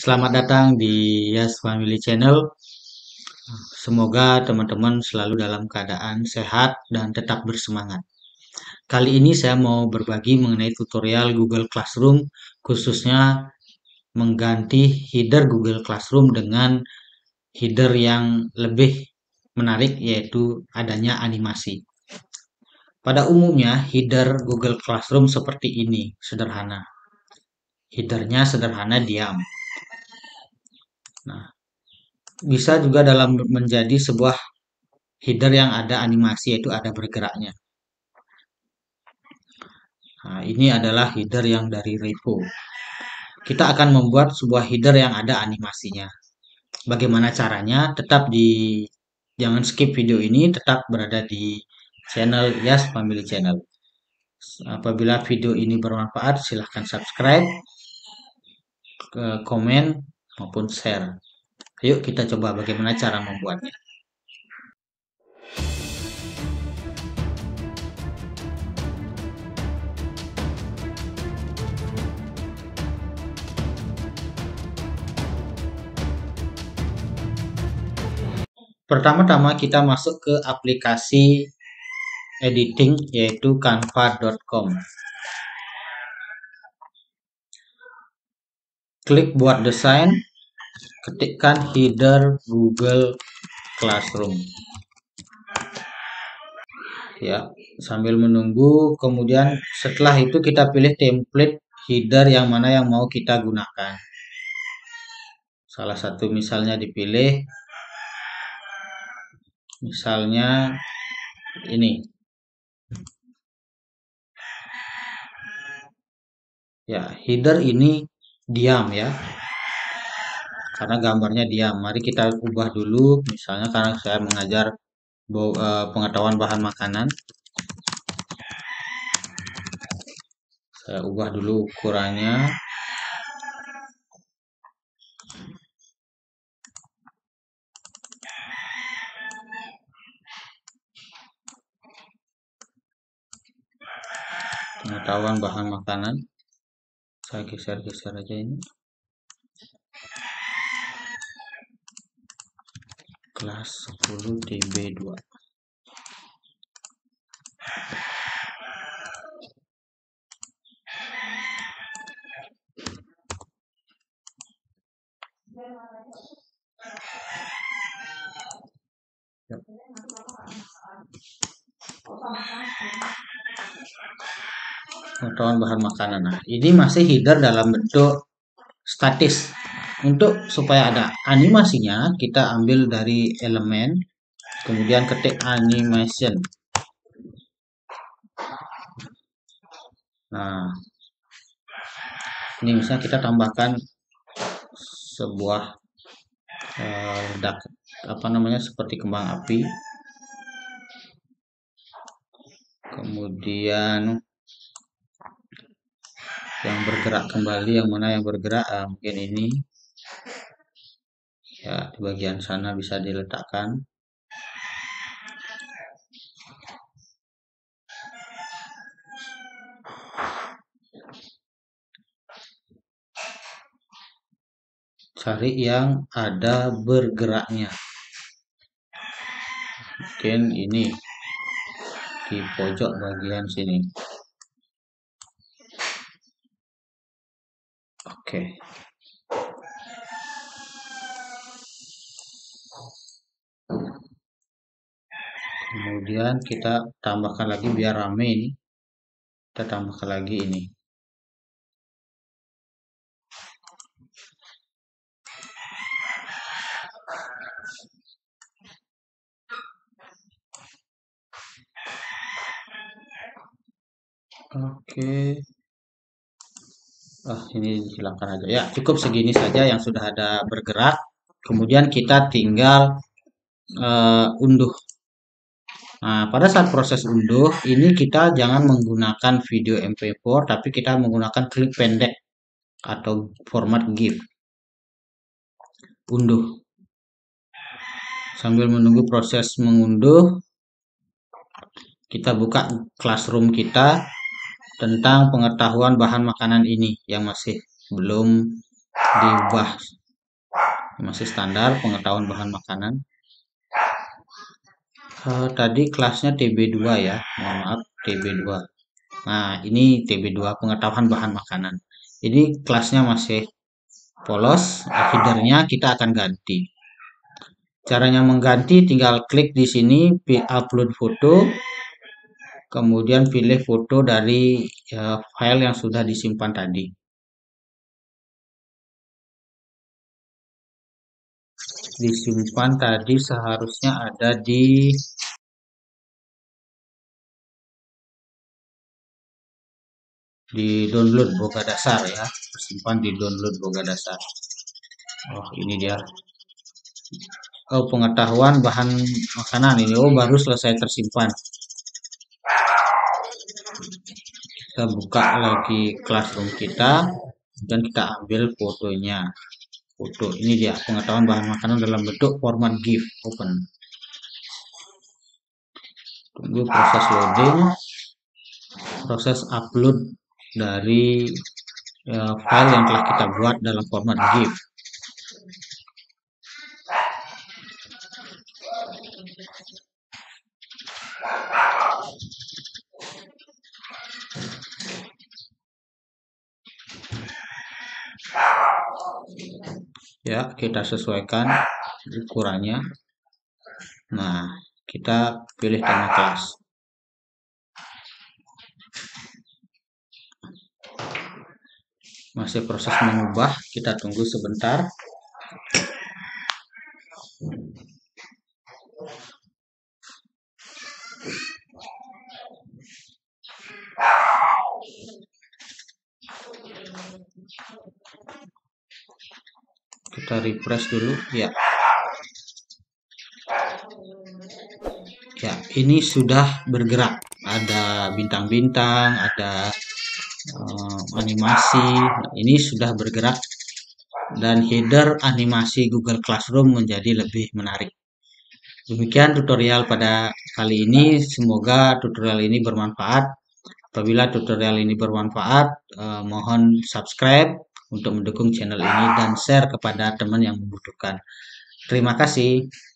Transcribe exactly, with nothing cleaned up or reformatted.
Selamat datang di Yas Family Channel. Semoga teman-teman selalu dalam keadaan sehat dan tetap bersemangat. Kali ini saya mau berbagi mengenai tutorial Google Classroom, khususnya mengganti header Google Classroom dengan header yang lebih menarik, yaitu adanya animasi. Pada umumnya header Google Classroom seperti ini, sederhana. Headernya sederhana, diam. Nah, bisa juga dalam menjadi sebuah header yang ada animasi, yaitu ada bergeraknya. Nah, ini adalah header yang dari Revo. Kita akan membuat sebuah header yang ada animasinya. Bagaimana caranya? Tetap di jangan skip video ini, tetap berada di channel Yas Family Channel. Apabila video ini bermanfaat, silahkan subscribe, komen maupun share. Yuk kita coba bagaimana cara membuatnya. Pertama-tama kita masuk ke aplikasi editing, yaitu canva dot com. Klik buat desain, ketikkan header Google Classroom. Ya, sambil menunggu, kemudian setelah itu kita pilih template header yang mana yang mau kita gunakan. Salah satu misalnya dipilih, misalnya ini. Ya, header ini diam ya, karena gambarnya diam. Mari kita ubah dulu, misalnya karena saya mengajar pengetahuan bahan makanan. Saya ubah dulu ukurannya. Pengetahuan bahan makanan. Saya geser-geser aja ini. Kelas sepuluh D B dua. Pengetahuan bahan makanan. Nah, ini masih header dalam bentuk statis. Untuk supaya ada animasinya, kita ambil dari elemen, kemudian ketik animation. Nah, ini misalnya kita tambahkan sebuah eh, dak, apa namanya seperti kembang api. Kemudian yang bergerak kembali, yang mana yang bergerak, ah, mungkin ini ya, di bagian sana bisa diletakkan. Cari yang ada bergeraknya, mungkin ini di pojok bagian sini. Oke. Kemudian kita tambahkan lagi biar rame ini. Kita tambahkan lagi ini. Oke. Ah, ini hilangkan aja. Ya, cukup segini saja yang sudah ada bergerak. Kemudian kita tinggal uh, unduh. Nah, pada saat proses unduh, ini kita jangan menggunakan video M P empat, tapi kita menggunakan klip pendek atau format GIF. Unduh. Sambil menunggu proses mengunduh, kita buka Classroom kita tentang pengetahuan bahan makanan ini yang masih belum diubah, masih standar pengetahuan bahan makanan. Uh, tadi kelasnya T B dua ya, mohon maaf, T B dua. Nah, ini T B dua pengetahuan bahan makanan. Ini kelasnya masih polos, headernya kita akan ganti. Caranya mengganti tinggal klik di sini, upload foto, kemudian pilih foto dari uh, file yang sudah disimpan tadi. Disimpan tadi seharusnya ada di di download boga dasar ya, tersimpan di download boga dasar. Oh, ini dia. Oh, pengetahuan bahan makanan ini. Oh, baru selesai tersimpan. Kita buka lagi classroom kita dan kita ambil fotonya. Foto ini dia, pengetahuan bahan makanan dalam bentuk format GIF. Open. Tunggu proses loading, proses upload dari ya, file yang telah kita buat dalam format GIF. Ya, kita sesuaikan ukurannya. Nah, kita pilih tema kelas. Masih proses mengubah, kita tunggu sebentar. Kita refresh dulu ya. Ya, ini sudah bergerak. Ada bintang-bintang, ada uh, animasi. Nah, ini sudah bergerak dan header animasi Google Classroom menjadi lebih menarik. Demikian tutorial pada kali ini. Semoga tutorial ini bermanfaat. Apabila tutorial ini bermanfaat, eh, mohon subscribe untuk mendukung channel ini dan share kepada teman yang membutuhkan. Terima kasih.